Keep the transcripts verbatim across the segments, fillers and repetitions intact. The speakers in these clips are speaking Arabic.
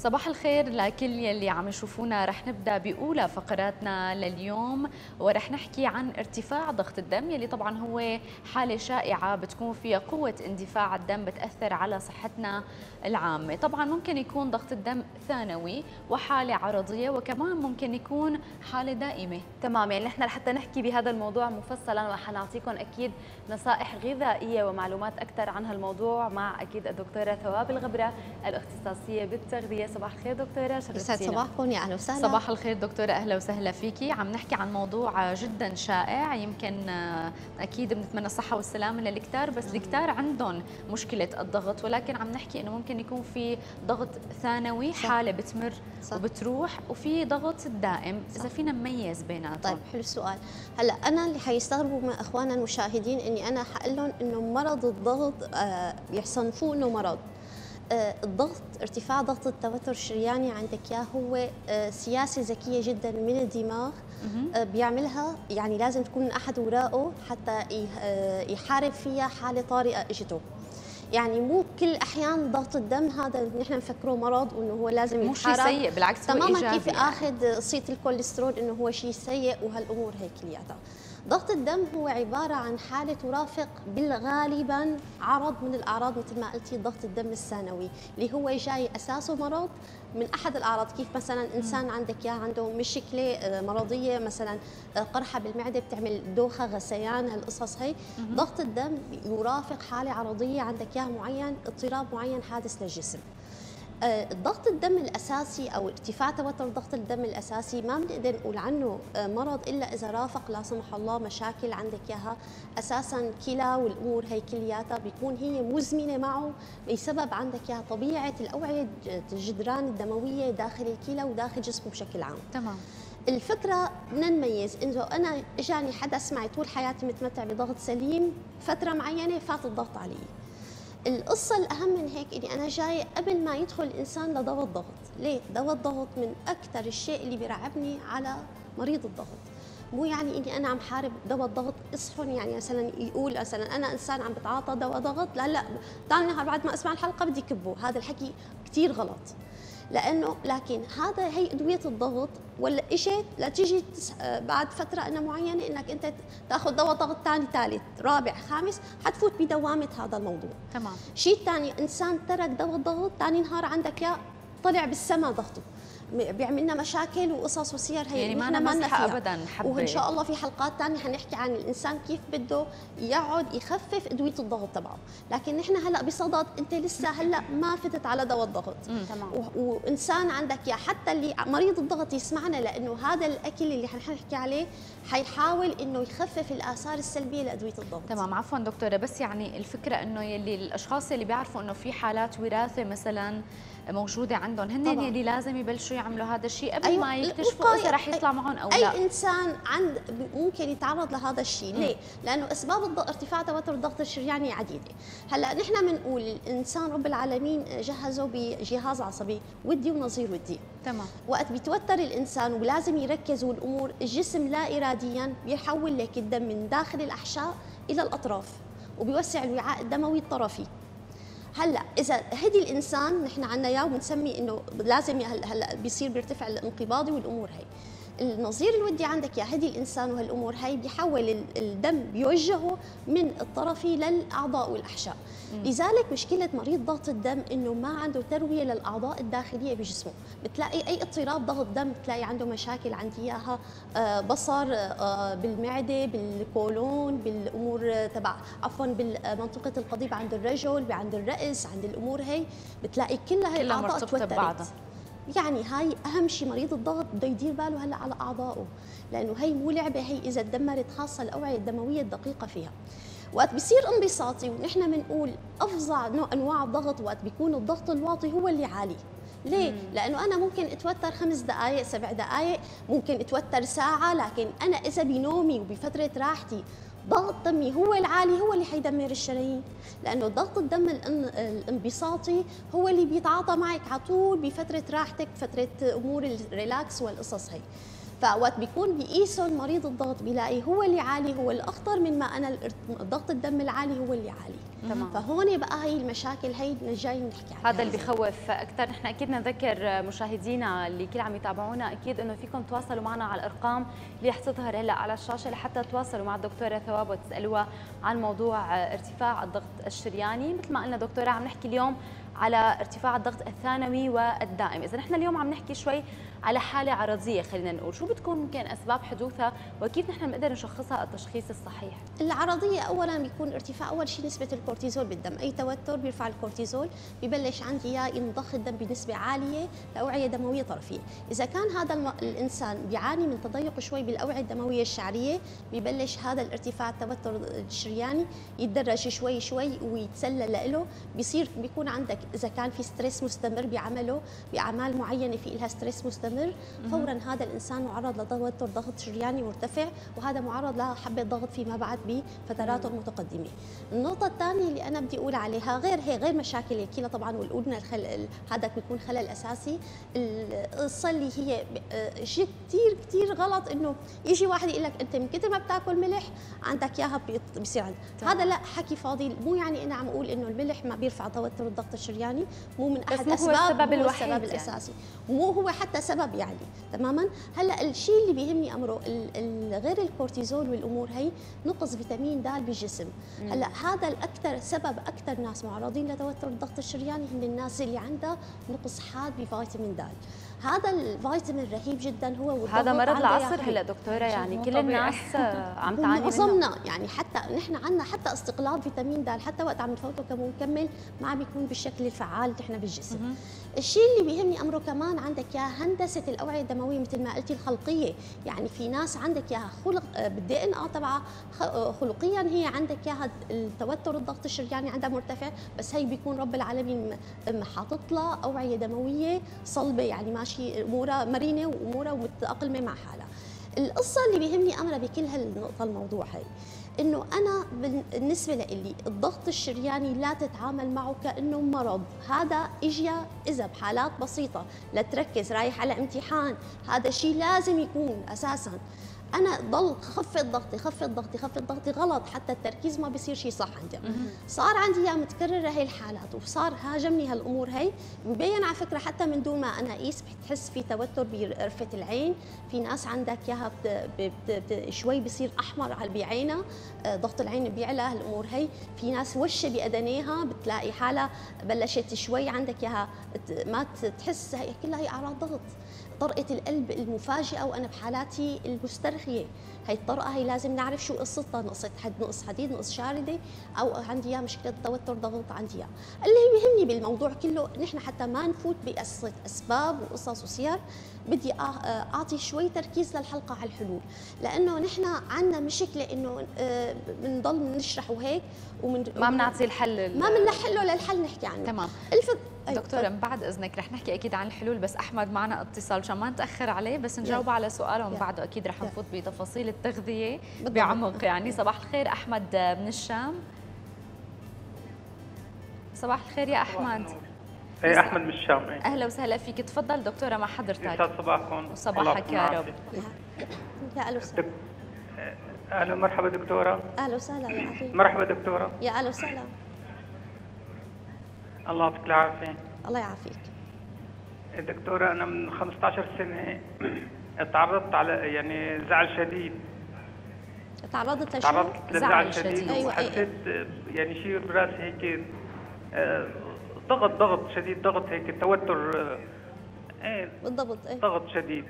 صباح الخير لكل يلي عم يشوفونا. رح نبدا باولى فقراتنا لليوم ورح نحكي عن ارتفاع ضغط الدم، يلي طبعا هو حاله شائعه بتكون فيها قوه اندفاع الدم بتاثر على صحتنا العامه. طبعا ممكن يكون ضغط الدم ثانوي وحاله عرضيه، وكمان ممكن يكون حاله دائمه. تمام، يعني نحن لحتى نحكي بهذا الموضوع مفصلا وحنعطيكم اكيد نصائح غذائيه ومعلومات اكثر عن هالموضوع مع اكيد الدكتوره ثواب الغبره الاختصاصيه بالتغذيه. صباح الخير دكتوره، يسعد صباحكم، يا اهلا وسهلا. صباح الخير دكتوره، اهلا وسهلا فيكي. عم نحكي عن موضوع جدا شائع، يمكن اكيد بنتمنى الصحه والسلامه للكتار، بس الكتار عندهم مشكله الضغط، ولكن عم نحكي انه ممكن يكون في ضغط ثانوي، صح. حاله بتمر صح. وبتروح، وفي ضغط دائم، اذا فينا نميز بيناتهم. طيب حلو السؤال. هلا انا اللي حيستغربوا من اخواننا المشاهدين اني انا حقول لهم انه مرض الضغط آه يصنفوه انه مرض. آه الضغط، ارتفاع ضغط التوتر الشرياني عندك اياه هو آه سياسه ذكيه جدا من الدماغ آه بيعملها، يعني لازم تكون احد وراءه حتى يحارب فيها حاله طارئه اجته. يعني مو كل احيان ضغط الدم هذا نحن نفكره مرض وانه هو لازم مو شيء سيء، بالعكس هو تماما ايجابي. كيف يعني اخذ صيت الكوليسترول انه هو شيء سيء وهالامور هي كلياتها. ضغط الدم هو عباره عن حاله ترافق بالغالبا عرض من الاعراض مثل ما قلتي ضغط الدم الثانوي، اللي هو جاي اساسه مرض من احد الاعراض. كيف مثلا انسان عندك اياه عنده مشكله مرضيه، مثلا قرحه بالمعده بتعمل دوخه، غثيان، هالقصص هي. ضغط الدم يرافق حاله عرضيه عندك اياه معين، اضطراب معين حادث للجسم. ضغط الدم الاساسي او ارتفاع توتر ضغط الدم الاساسي ما بنقدر نقول عنه مرض الا اذا رافق لا سمح الله مشاكل عندك اياها اساسا كلى والامور هي كلياتها بيكون هي مزمنه معه بسبب عندك اياها طبيعه الاوعيه الجدران الدمويه داخل الكلى وداخل جسمه بشكل عام. تمام. الفكره بدنا نميز انه انا اجاني حدث معي طول حياتي متمتع بضغط سليم، فتره معينه فات الضغط علي. القصة الأهم من هيك إني أنا جاي قبل ما يدخل الإنسان لدواء الضغط. ليه؟ دواء الضغط من أكثر الشيء اللي بيرعبني على مريض الضغط. مو يعني إني أنا عم حارب دواء الضغط اصحن، يعني مثلا يقول مثلا أنا إنسان عم بتعاطى دواء ضغط، لا لا ثاني نهار بعد ما أسمع الحلقة بدي كبه. هذا الحكي كثير غلط، لانه لكن هذا هي ادويه الضغط ولا اجت لتيجي بعد فتره انه معينه انك انت تاخذ دواء ضغط ثاني ثالث رابع خامس، حتفوت بدوامه هذا الموضوع. تمام. شيء ثاني، انسان ترك دواء الضغط ثاني نهار عندك يا طلع بالسما ضغطه، بيعمل لنا مشاكل وقصص وسير هي يعني ما انا مزحه ابدا. حبة. وان شاء الله في حلقات ثانيه حنحكي عن الانسان كيف بده يقعد يخفف ادويه الضغط تبعه، لكن نحن هلا بصدد انت لسه هلا ما فتت على دواء الضغط. تمام. وانسان عندك يا حتى اللي مريض الضغط يسمعنا، لانه هذا الاكل اللي حنحكي عليه حيحاول انه يخفف الاثار السلبيه لادويه الضغط. تمام. عفوا دكتوره، بس يعني الفكره انه يلي الاشخاص اللي بيعرفوا انه في حالات وراثه مثلا موجوده عندهم، هن اللي لازم يبلشوا يعملوا هذا الشيء قبل أيوة. ما يكتشفوا اذا رح يطلع معهم او أي لا. اي انسان عند ممكن يتعرض لهذا الشيء. ليه؟ لانه اسباب ارتفاع توتر الضغط الشرياني عديده. هلا نحن بنقول الانسان رب العالمين جهزه بجهاز عصبي ودي ونظير ودي. تمام. وقت بيتوتر الانسان ولازم يركز والامور، الجسم لا اراديا بيحول لك الدم من داخل الاحشاء الى الاطراف وبيوسع الوعاء الدموي الطرفي. هلا اذا هدي الانسان نحن عندنا اياه وبنسمي انه لازم هلا بيصير بيرتفع الانقباضي والامور هي. النظير الودي عندك يا هدي الانسان وهالامور هي بيحول الدم بيوجهه من الطرفي للاعضاء والاحشاء. م. لذلك مشكله مريض ضغط الدم انه ما عنده ترويه للاعضاء الداخليه بجسمه، بتلاقي اي اضطراب ضغط دم بتلاقي عنده مشاكل عندي اياها بصر بالمعده، بالكولون، بالامور تبع عفوا بالمنطقه القضيب عند الرجل، عند الراس، عند الامور هي بتلاقي كلها هي الاعضاء توترت. يعني هاي اهم شيء مريض الضغط بده يدير باله هلا على اعضائه، لانه هي مو لعبه، هي اذا تدمرت خاصه الاوعيه الدمويه الدقيقه فيها. وقت بيصير انبساطي ونحن بنقول افظع نوع انواع الضغط وقت بيكون الضغط الواطي هو اللي عالي. ليه؟ مم. لانه انا ممكن اتوتر خمس دقائق سبع دقائق، ممكن اتوتر ساعه، لكن انا اذا بنومي وبفتره راحتي ضغط دمي هو العالي هو اللي حيدمر الشرايين، لانه ضغط الدم الانبساطي هو اللي بيتعاطى معك على طول بفتره راحتك، فتره امور الريلاكس والقصص هي. فوقت بيكون بيقيسوا المريض الضغط بيلاقي هو اللي عالي هو الاخطر من ما انا ضغط الدم العالي هو اللي عالي. تمام. فهون بقى هي المشاكل هي جاي نحكي عنها. هذا اللي بخوف اكثر. نحن اكيد نذكر مشاهدينا اللي كل عم يتابعونا اكيد انه فيكم تواصلوا معنا على الارقام اللي رح تظهر هلا على الشاشه لحتى تواصلوا مع الدكتوره ثواب وتسالوها عن موضوع ارتفاع الضغط الشرياني. مثل ما قلنا دكتوره عم نحكي اليوم على ارتفاع الضغط الثانوي والدائم. اذا نحن اليوم عم نحكي شوي على حاله عرضيه، خلينا نقول شو بتكون ممكن اسباب حدوثها وكيف نحن بنقدر نشخصها التشخيص الصحيح؟ العرضيه اولا بيكون ارتفاع اول شيء نسبه الكورتيزول بالدم، اي توتر بيرفع الكورتيزول ببلش عندي يا ينضخ الدم بنسبه عاليه لاوعيه دمويه طرفيه. اذا كان هذا الم... الانسان بيعاني من تضيق شوي بالاوعيه الدمويه الشعريه ببلش هذا الارتفاع التوتر الشرياني يتدرج شوي شوي ويتسلل له، بيصير بيكون عندك اذا كان في ستريس مستمر بعمله باعمال معينه في لها ستريس مستمر فورا هذا الانسان معرض لتوتر ضغط شرياني مرتفع، وهذا معرض لحبه ضغط فيما بعد بفتراته المتقدمه. النقطه الثانيه اللي انا بدي اقول عليها غير هي غير مشاكل الكلى طبعا والقلنا الخل... هذا بيكون خلل اساسي. القصه اللي هي شيء كثير كثير غلط انه يجي واحد يقول لك انت من كثر ما بتاكل ملح عندك اياها بيصير عندك هذا. لا، حكي فاضي. مو يعني انا عم اقول انه الملح ما بيرفع توتر الضغط الشرياني، مو من احد اسباب الاسباب، هو السبب يعني. الاساسي، ومو هو حتى سبب يعني تماما. هلا الشيء اللي بيهمني امره غير الكورتيزول والامور هي نقص فيتامين د بالجسم. هلا هذا الاكثر سبب اكثر ناس معرضين لتوتر الضغط الشرياني هم الناس اللي عندها نقص حاد بفيتامين د. هذا الفيتامين رهيب جدا هو، هذا مرض العصر هلا دكتوره، يعني كل الناس عم تعاني منه. معظمنا يعني حتى نحن عندنا حتى استقلال فيتامين د حتى وقت عم نفوته كمكمل ما عم بيكون بالشكل الفعال نحن بالجسم. الشيء اللي بيهمني امره كمان عندك يا هندسه الاوعيه الدمويه مثل ما قلتي الخلقيه، يعني في ناس عندك ياها خلق بالدي ان اه تبعها خلقيا هي عندك ياها التوتر الضغط الشرياني عندها مرتفع، بس هي بيكون رب العالمين حاطط لها اوعيه دمويه صلبه، يعني ماشي امورها مرنه وامورها ومتاقلمه مع حالها. القصه اللي بيهمني امرها بكل هالنقطه الموضوع هي انه انا بالنسبه لي الضغط الشرياني لا تتعامل معه كانه مرض. هذا اجى اذا بحالات بسيطه لتركز رايح على امتحان، هذا شيء لازم يكون اساسا. انا ضل خفض ضغطي خفض ضغطي خفض ضغطي غلط، حتى التركيز ما بصير شيء صح عندي. صار عندي يا متكرره هي الحالات وصار هاجمني هالامور هي، مبين على فكره حتى من دون ما انا اقيس بتحس في توتر برفه العين، في ناس عندك اياها شوي بصير احمر على بعينها، ضغط العين بيعلى هالامور هي، في ناس وشها باذنيها بتلاقي حالها بلشت شوي عندك اياها ما تحس، هي كلها هي اعراض ضغط. طرقة القلب المفاجئة وأنا بحالاتي المسترخية، هي الطرقة هي لازم نعرف شو قصتها، نقص حد نقص حديد نقص شاردة أو عندي إياها مشكلة توتر ضغط عندي إياها. اللي بيهمني بالموضوع كله نحن حتى ما نفوت بقصة أسباب وقصص وسير، بدي أعطي شوي تركيز للحلقة على الحلول، لأنه نحن عندنا مشكلة إنه بنضل نشرح وهيك ومن ما بنعطي الحل، ما بنحله للحل نحكي عنه. تمام. الفت... دكتورة من بعد اذنك رح نحكي اكيد عن الحلول، بس احمد معنا اتصال مشان ما نتاخر عليه، بس نجاوب على سؤاله ومن بعده اكيد رح نفوت بتفاصيل التغذيه بعمق. يعني صباح الخير احمد من الشام. صباح الخير يا احمد. اي احمد من الشام. ايه اهلا وسهلا فيك، تفضل دكتوره مع حضرتك. يسعد صباحكم. وصباحك يا رب. يا اهلا وسهلا. اهلا مرحبا دكتوره. اهلا وسهلا يا عافية. مرحبا دكتوره. يا اهلا وسهلا. الله يعطيك العافيه. الله يعافيك. دكتوره انا من خمسة عشر سنه تعرضت على يعني زعل شديد. تعرضت لشو؟ تعرضت لزعل شديد, شديد. أيوة وحسيت أيوة. يعني شيء براسي هيك ضغط ضغط شديد، ضغط هيك توتر. ايه بالضبط. ايه ضغط شديد.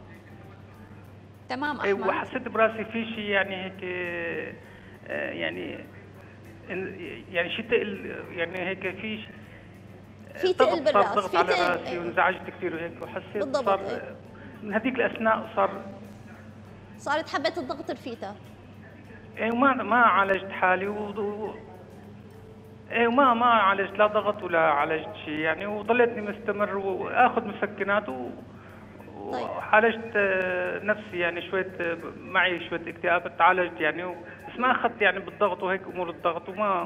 تمام احمد. ايه وحسيت براسي في شيء يعني هيك يعني يعني شيء تقل، يعني هيك في في تقل بالراس، ضغط على راسي وانزعجت كثير وهيك، وحسيت صار ايه. من هذيك الاثناء صار صارت حبه الضغط رفيتها. ايه وما ما عالجت حالي و ايه وما ما عالجت لا ضغط ولا عالجت شيء يعني، وضليتني مستمر واخذ مسكنات و طيب. وعالجت نفسي يعني شويه، معي شويه اكتئاب تعالجت يعني، بس ما اخذت يعني بالضغط وهيك امور الضغط. وما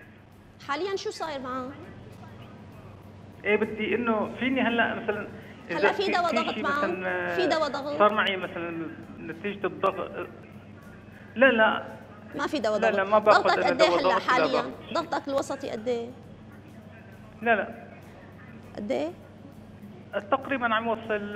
حاليا شو صاير معه؟ ايه بدي انه فيني هلا مثلا هلا في دواء ضغط معه؟ في دواء ضغط؟ صار معي مثلا نتيجة الضغط. لا لا ما في دواء لا ضغط. لا ما باخذ ضغطك قد ايه هلا حاليا؟ ضغط. ضغطك الوسطي قد ايه؟ لا لا قد ايه؟ تقريبا عم يوصل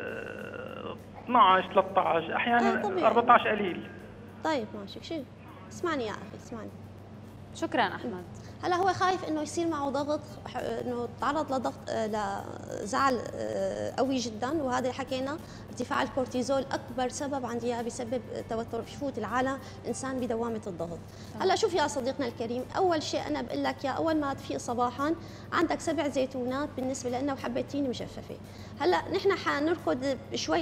اثنعش ثلاثة عشر احيانا أربعة عشر قليل. طيب ماشي. شو اسمعني يا اخي اسمعني. شكرا احمد. هلا هو خايف انه يصير معه ضغط، انه تعرض لضغط لزعل قوي جدا، وهذا اللي حكينا ارتفاع الكورتيزول اكبر سبب عندي اياه بسبب توتر، بفوت العالم انسان بدوامه الضغط. هلا شوف يا صديقنا الكريم، اول شيء انا بقول لك يا اول ما تفيق صباحا عندك سبع زيتونات بالنسبه لنا وحبه تين مجففه. هلا نحن حنركض شوي،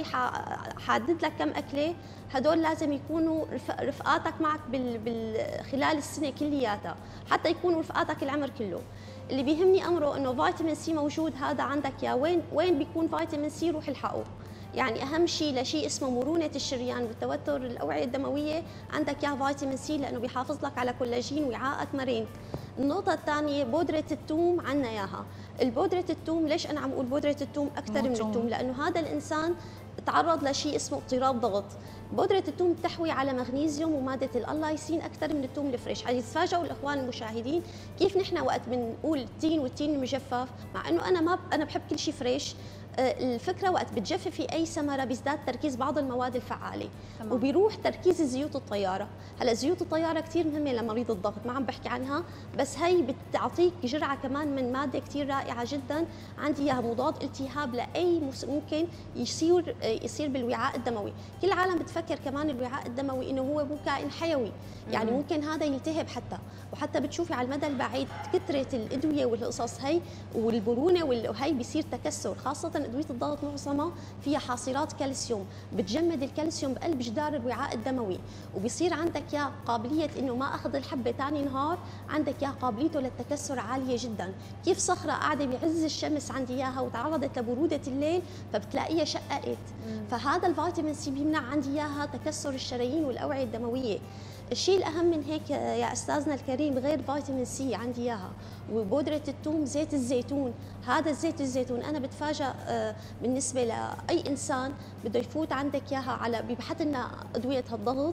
ححدد لك كم اكله، هدول لازم يكونوا رفقاتك معك بال... بال... خلال السنه كلياتها، حتى يكونوا رفقاتك العمر كله. اللي بيهمني امره انه فيتامين سي موجود، هذا عندك يا وين وين بيكون فيتامين سي روح الحقه. يعني اهم شيء لشيء اسمه مرونه الشريان والتوتر الاوعيه الدمويه عندك يا فيتامين سي، لانه بيحافظ لك على كولاجين وعاءك مرن. النقطه الثانيه بودره الثوم، عنا اياها. البودره الثوم، ليش انا عم اقول بودره الثوم اكثر من الثوم؟ لانه هذا الانسان تعرض لشيء اسمه اضطراب ضغط. بودرة الثوم تحوي على مغنيسيوم ومادة الاللايسين أكثر من الثوم الفريش. حيتفاجئوا الإخوان المشاهدين كيف نحن وقت بنقول التين والتين المجفف، مع إنه أنا ما أنا بحب كل شيء فريش. الفكرة وقت بتجففي أي ثمرة بيزداد تركيز بعض المواد الفعالة، تمام. وبيروح تركيز زيوت الطيارة. هلا زيوت الطيارة كثير مهمة لمريض الضغط، ما عم بحكي عنها، بس هي بتعطيك جرعة كمان من مادة كثير رائعة جدا عندي اياها، مضاد التهاب لأي ممكن يصير يصير بالوعاء الدموي. كل العالم بتفكر كمان الوعاء الدموي إنه هو مو كائن حيوي، يعني مم. ممكن هذا يلتهب حتى، وحتى بتشوفي على المدى البعيد كثرة الأدوية والقصص هي والبرونة وهي بيصير تكسر، خاصة أدوية الضغط معظمها فيها حاصرات كالسيوم، بتجمد الكالسيوم بقلب جدار الوعاء الدموي، وبيصير عندك يا قابلية إنه ما أخذ الحبة ثاني نهار عندك يا قابليته للتكسر عالية جدا. كيف صخرة قاعدة بعز الشمس عندي إياها وتعرضت لبرودة الليل فبتلاقيها شققت، فهذا الفيتامين سي بيمنع عندي إياها تكسر الشرايين والأوعية الدموية. الشيء الأهم من هيك يا أستاذنا الكريم غير فيتامين سي عندي إياها وبودرة الثوم، زيت الزيتون. هذا الزيت الزيتون أنا بتفاجأ بالنسبة لأي إنسان بده يفوت عندك إياها على بيبحث لنا أدوية الضغط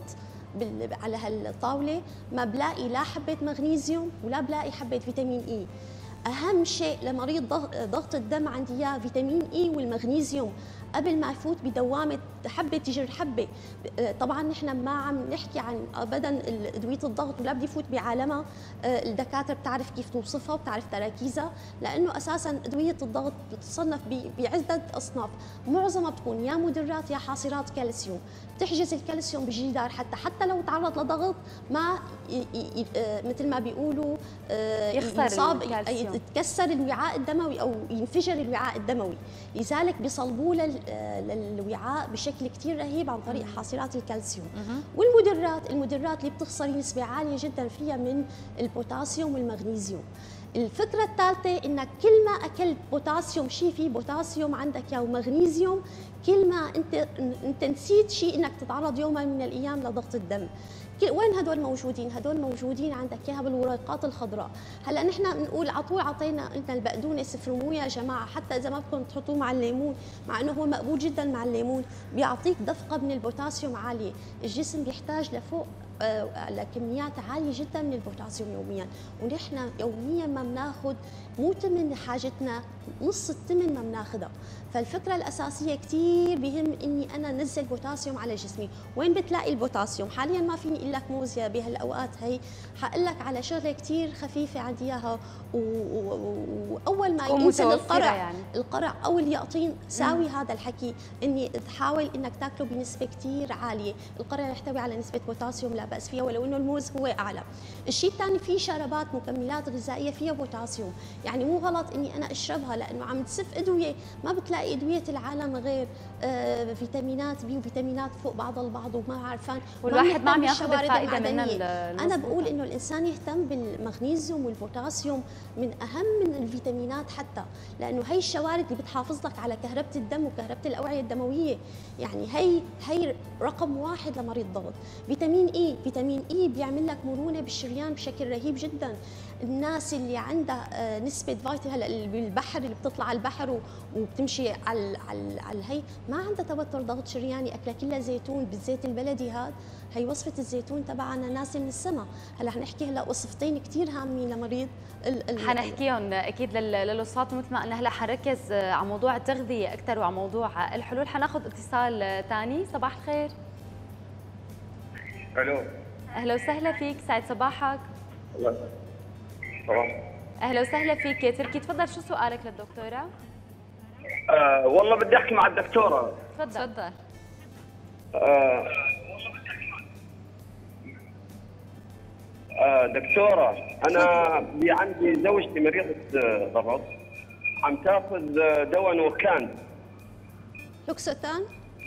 على هالطاولة، ما بلاقي لا حبة مغنيسيوم ولا بلاقي حبة فيتامين إي. أهم شيء لمريض ضغط الدم عندي إياه فيتامين إي والمغنيسيوم قبل ما يفوت بدوامه حبه تجر حبه. طبعا نحن ما عم نحكي عن ابدا ادويه الضغط ولا بدي فوت بعالمها، الدكاتره بتعرف كيف توصفها وبتعرف تراكيزها، لانه اساسا ادويه الضغط بتصنف بعده اصناف، معظمها بتكون يا مدرات يا حاصرات كالسيوم، بتحجز الكالسيوم بالجدار، حتى حتى لو تعرض لضغط ما ي ي مثل ما بيقولوا يخسر يتكسر الوعاء الدموي او ينفجر الوعاء الدموي، لذلك بيصلبوه للوعاء بشكل كثير رهيب عن طريق حاصرات الكالسيوم. والمدرات، المدرات اللي بتخسري نسبه عاليه جدا فيها من البوتاسيوم والمغنيسيوم. الفكرة الثالثة انك كل ما اكلت بوتاسيوم، شيء فيه بوتاسيوم عندك يا ومغنيسيوم، كل ما انت انت نسيت شيء انك تتعرض يوما من الايام لضغط الدم. وين هدول موجودين؟ هدول موجودين عندك اياها بالورقات الخضراء. هلا نحن بنقول على طول عطينا قلنا البقدونس افرموه يا جماعه، حتى اذا ما بدكم تحطوه مع الليمون، مع انه هو مقبول جدا مع الليمون، بيعطيك دفقه من البوتاسيوم عاليه، الجسم بيحتاج لفوق آه لكميات عاليه جدا من البوتاسيوم يوميا، ونحن يوميا ما بناخذ مو ثمن حاجتنا، نص الثمن ما بناخذها. فالفكره الاساسيه كثير بهم اني انا انزل بوتاسيوم على جسمي. وين بتلاقي البوتاسيوم؟ حاليا ما فيني اقول لك موز يا بهالاوقات هي، حقول لك على شغله كثير خفيفه عندي اياها، واول ما ينزل القرع يعني. القرع او اليقطين ساوي هذا الحكي، اني تحاول انك تاكله بنسبه كثير عاليه. القرع يحتوي على نسبه بوتاسيوم لا باس فيها، ولو انه الموز هو اعلى. الشيء الثاني في شربات مكملات غذائيه فيها بوتاسيوم، يعني مو غلط اني انا اشربها لانه عم تسف ادويه، ما بتلاقي ادويه العالم غير آه فيتامينات بي وفيتامينات فوق بعض البعض وما عارفان، والواحد ما عم ياخذ الفائده منها. انا بقول انه الانسان يهتم بالمغنيسيوم والبوتاسيوم من اهم من الفيتامينات حتى، لانه هي الشوارد اللي بتحافظ لك على كهربة الدم وكهربة الاوعيه الدمويه، يعني هي هي رقم واحد لمريض ضغط. فيتامين اي اي، فيتامين اي بيعمل لك مرونه بالشريان بشكل رهيب جدا. الناس اللي عندها آه، نسبه فيتامين، هلا بالبحر اللي بتطلع على البحر وبتمشي على على على الهي، ما عندها توتر ضغط شرياني، اكلها كلها زيتون بالزيت البلدي. هذا هي وصفه الزيتون تبعنا نازل من السما. هلا حنحكي هلا وصفتين كثير هامين لمريض ال ال حنحكيهم اكيد للوصفات، مثل ما قلنا هلا حنركز على موضوع التغذيه اكثر وعلى موضوع الحلول. حناخذ اتصال ثاني. صباح الخير. الو. اهلا وسهلا فيك، سعد صباحك. صباح. اهلا وسهلا فيك تركي، تفضل شو سؤالك للدكتوره؟ آه والله بدي احكي مع الدكتوره. تفضل. تفضل. آه آه دكتوره، انا بي عندي زوجتي مريضه آه، ضغط، عم تاخذ آه، دواء نوركان. لوكسوتان.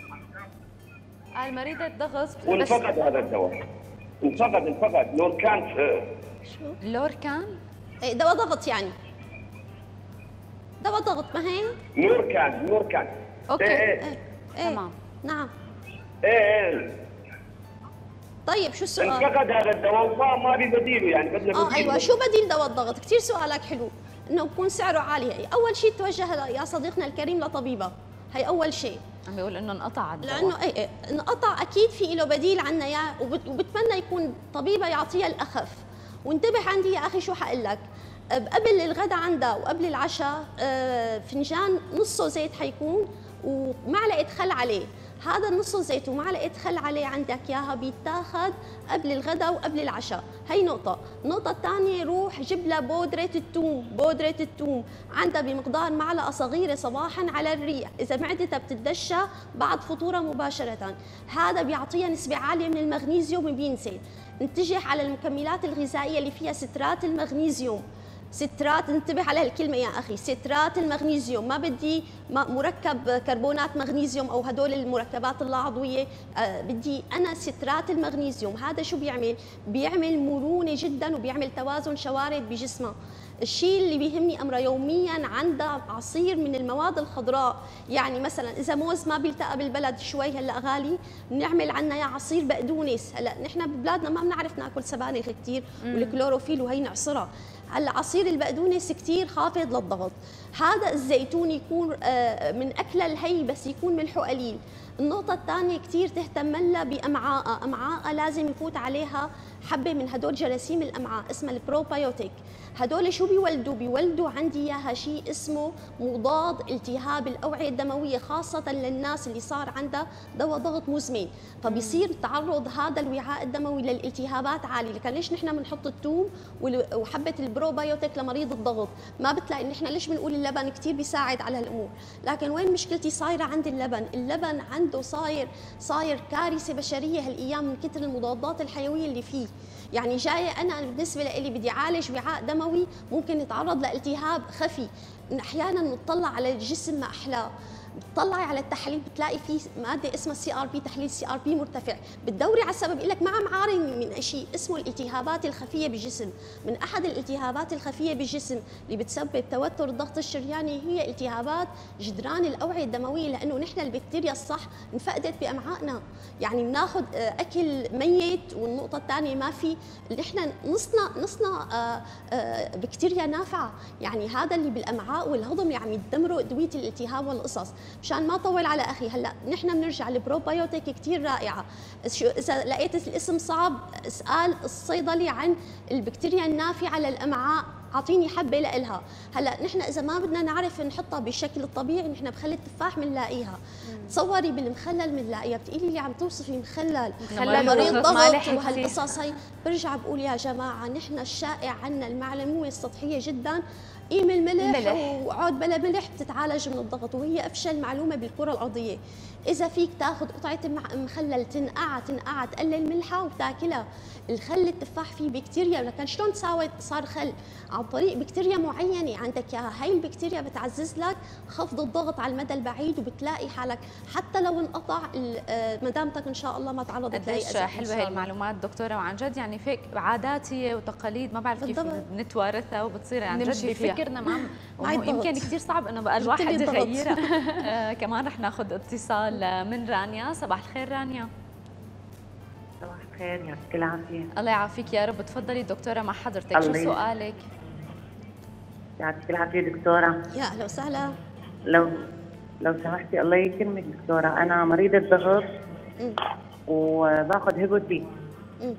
المريضه ضغط وانفقد هذا الدواء، انفقد انفقد نوركان. آه شو؟ لوركان؟ ايه دواء ضغط يعني. دواء ضغط ما هي؟ نوركان نوركان. اوكي. ايه ايه ايه ايه تمام. نعم. ايه ايه طيب شو السؤال؟ انفقد هذا الدواء وما ما بي بديله، يعني بدنا اه بديله. ايوه، شو بديل دواء الضغط؟ كثير سؤالك حلو، انه بكون سعره عالي. هي اول شيء توجه يا صديقنا الكريم لطبيبه، هي اول شيء. عم بيقول انه انقطع الدواء. لانه اي اي انقطع، اكيد في له بديل عنا اياه، وبتمنى يكون طبيبه يعطيها الاخف. وانتبه عندي يا اخي، شو حقول لك؟ قبل الغداء عندها وقبل العشاء فنجان نصه زيت حيكون ومعلقه خل عليه. هذا النص زيت ومعلقه خل عليه عندك اياها بيتاخذ قبل الغداء وقبل العشاء. هي نقطه. النقطه الثانيه، روح جيب لها بودره الثوم. بودره الثوم عندها بمقدار معلقه صغيره صباحا على الريق، اذا معدتها بتتدشى بعد فطورها مباشره. هذا بيعطيها نسبه عاليه من المغنيسيوم وبينزل. انتبه على المكملات الغذائيه اللي فيها سترات المغنيسيوم. سترات، انتبه على هالكلمة يا أخي، سترات المغنيسيوم. ما بدي مركب كربونات مغنيسيوم أو هدول المركبات اللا عضوية، أه بدي أنا سترات المغنيسيوم. هذا شو بيعمل؟ بيعمل مرونة جدا وبيعمل توازن شوارد بجسمها. الشيء اللي بيهمني أمرها يوميا عندها عصير من المواد الخضراء. يعني مثلا إذا موز ما بيلتقى بالبلد شوي هلا غالي، بنعمل عنا يا عصير بقدونس. هلا نحن ببلادنا ما بنعرف ناكل سبانخ كثير والكلوروفيل وهي نعصرها. هلا عصير البقدونس كثير خافض للضغط. هذا الزيتون يكون من أكلة الهي بس يكون ملحه قليل. النقطة الثانية كثير تهتم لها بأمعاء. أمعاء لازم يفوت عليها حبة من هدول جراثيم الأمعاء اسمها البروبايوتيك. هدول شو بيولدوا؟ بيولدوا عندي اياها شيء اسمه مضاد التهاب الاوعيه الدمويه، خاصه للناس اللي صار عندها دواء ضغط مزمن، فبيصير تعرض هذا الوعاء الدموي للالتهابات عاليه. لكن ليش نحن بنحط الثوم وحبه البروبايوتيك لمريض الضغط؟ ما بتلاقي نحن ليش بنقول اللبن كثير بيساعد على هالامور. لكن وين مشكلتي صايره عند اللبن؟ اللبن عنده صاير صاير كارثه بشريه هالايام من كثر المضادات الحيويه اللي فيه. يعني جايه انا بالنسبه لي بدي اعالج وعاء دموي ممكن يتعرض لالتهاب خفي. احيانا نطلع على الجسم ما احلاه، بتطلعي على التحاليل بتلاقي في ماده اسمها سي ار بي، تحليل سي ار بي مرتفع، بتدوري على السبب يقول لك ما عم عاري من شيء اسمه الالتهابات الخفيه بالجسم. من احد الالتهابات الخفيه بالجسم اللي بتسبب توتر الضغط الشرياني هي التهابات جدران الاوعيه الدمويه، لانه نحن البكتيريا الصح انفقدت بامعائنا. يعني بناخذ اكل ميت، والنقطه الثانيه ما في نحن نصنع نصنع بكتيريا نافعه. يعني هذا اللي بالامعاء والهضم اللي عم يدمروا ادويه الالتهاب والقصص. مشان ما اطول على اخي، هلا نحن بنرجع البروبايوتيك كثير رائعه. اذا لقيت الاسم صعب اسال الصيدلي عن البكتيريا النافعه للامعاء، اعطيني حبه لإلها. هلا نحن اذا ما بدنا نعرف نحطها بالشكل الطبيعي، نحن بخلي التفاح بنلاقيها. تصوري بالمخلل بنلاقيها، بتقولي لي عم توصفي مخلل مخلل مريض ضغط وهالقصص هي. برجع بقول يا جماعه نحن الشائع عنا المعلومه السطحيه جدا، قيم الملح, الملح وعود بلا ملح بتتعالج من الضغط، وهي افشل معلومه بالكره الارضيه. اذا فيك تاخذ قطعه مخلل تنقعها تنقعها تقلل ملحها وتاكلها. الخل التفاح فيه بكتيريا، لكن شلون تساوي صار خل؟ عن طريق بكتيريا معينه عندك اياها. هاي البكتيريا بتعزز لك خفض الضغط على المدى البعيد، وبتلاقي حالك حتى لو انقطع مدامتك ان شاء الله ما تعرضت لاي اذى. حلوه هي المعلومات دكتوره، وعن جد يعني فيك عادات هي وتقاليد ما بعرف كيف بنتوارثها وبتصير عن جد بفكرنا مع يمكن كثير صعب انه بقى الواحد يغيرها. آه كمان رح ناخذ اتصال من رانيا. صباح الخير رانيا. صباح الخير، يعطيك العافية. الله يعافيك يا رب. تفضلي دكتورة مع حضرتك، شو الله يسعدك. سؤالك؟ يعطيك العافية دكتورة. يا اهلا وسهلا. لو لو سمحتي الله يكرمك دكتورة، أنا مريضة ضغط مم. وباخذ هيبوتي. مم.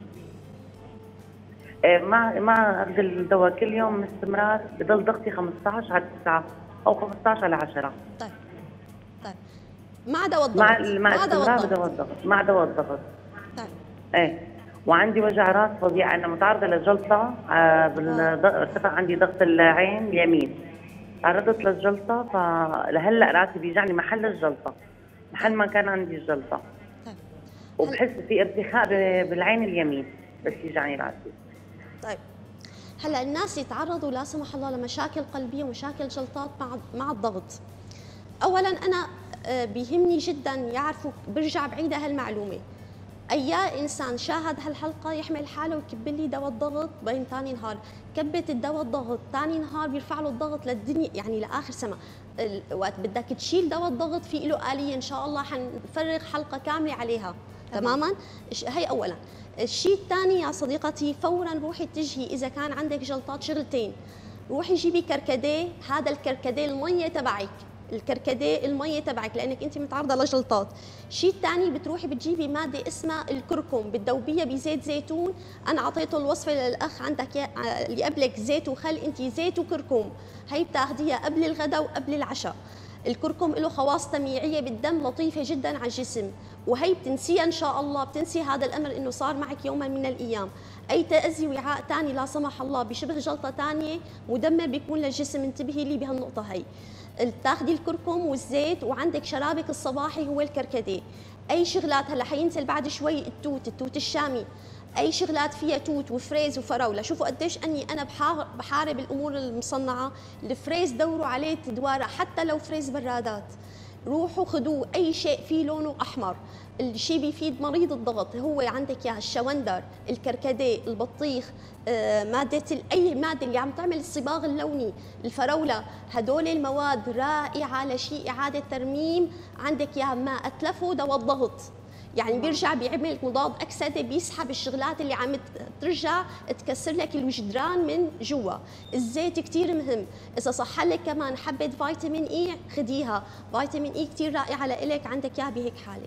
إيه، مع مع أخذ الدواء كل يوم باستمرار بضل ضغطي خمسطعش على تسعة أو خمسطعش على عشرة. طيب طيب مع دواء الضغط. مع مع مع دواء استمرار الضغط. بدواء الضغط مع دواء الضغط. طيب ايه، وعندي وجع راس فظيع، انا متعرضه لجلطه. آه بالض- ارتفع عندي ضغط العين اليمين، تعرضت للجلطه، فلهلا راسي بيجعني محل الجلطه، محل ما كان عندي الجلطه. طيب وبحس في ارتخاء ب- بالعين اليمين بس يجعني راسي. طيب هلا الناس يتعرضوا لا سمح الله لمشاكل قلبيه ومشاكل جلطات مع مع الضغط. اولا انا آه، بيهمني جدا يعرفوا، برجع بعيد هالمعلومه، اي انسان شاهد هالحلقه يحمل حاله ويكب لي دواء الضغط بين ثاني نهار، كبت الدواء الضغط ثاني نهار بيرفع له الضغط للدنيا، يعني لاخر سما. ال- وقت بدك تشيل دواء الضغط في له آلية ان شاء الله حنفرغ حلقه كامله عليها. تماما. ش- هي اولا. الشيء الثاني يا صديقتي، فورا روحي اتجهي اذا كان عندك جلطات شغلتين، روحي جيبي كركديه، هذا الكركديه الميه تبعك، الكركديه الميه تبعك لانك انت متعرضه لجلطات. الشيء الثاني بتروحي بتجيبي ماده اسمها الكركم، بتذوبيها بزيت زيتون. انا اعطيته الوصفه للاخ عندك يا- اللي قبلك زيت وخل، انت زيت وكركم، هي بتاخذيها قبل الغداء وقبل العشاء. الكركم له خواص تمييعيه بالدم لطيفه جدا على الجسم، وهي بتنسيها ان شاء الله، بتنسي هذا الامر انه صار معك يوما من الايام. اي تاذي وعاء ثاني لا سمح الله بشبه جلطه ثانيه مدمر بيكون للجسم، انتبهي لي بهالنقطه هي. تاخذي الكركم والزيت، وعندك شرابك الصباحي هو الكركديه. اي شغلات هلا حينزل بعد شوي التوت، التوت الشامي، اي شغلات فيها توت وفريز وفراوله. شوفوا قديش اني انا بحار- بحارب الامور المصنعه. الفريز دوروا عليه تدواره، حتى لو فريز برادات روحوا خذوه، اي شيء فيه لونه احمر. الشيء بيفيد مريض الضغط هو عندك يا الشوندر، الكركديه، البطيخ، آه، ماده ال- اي ماده اللي عم تعمل الصباغ اللوني، الفراوله، هدول المواد رائعه لشيء اعاده ترميم. عندك يا ما اتلفوا دواء الضغط، يعني بيرجع بيعمل مضاد اكسده، بيسحب الشغلات اللي عم ترجع تكسر لك الوجدران من جوا. الزيت كثير مهم. اذا صح لك كمان حبه فيتامين اي خديها، فيتامين اي كثير رائعه لإلك، عندك اياها بهيك حاله.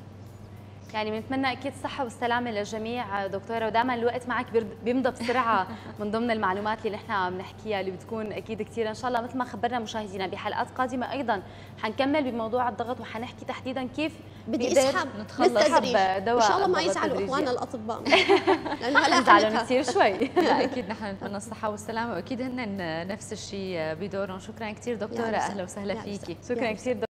يعني بنتمنى اكيد الصحه والسلامه للجميع دكتوره، ودائما الوقت معك بيرد- بيمضى بسرعه. من ضمن المعلومات اللي نحن بنحكيها اللي بتكون اكيد كثير ان شاء الله مثل ما خبرنا مشاهدينا بحلقات قادمه ايضا حنكمل بموضوع الضغط، وحنحكي تحديدا كيف بدي بيقدر اسحب نتخلص بالتدريج دواء ان شاء الله ما الضغط يزعلوا تدريجياً. اخواننا الاطباء لانه هلا نزعلوا حالتها. كثير شوي. لا اكيد نحن نتمنى الصحه والسلامه، واكيد هن نفس الشيء بدورهم. شكرا كثير دكتوره، يا اهلا وسهلا يا فيكي. شكرا كثير.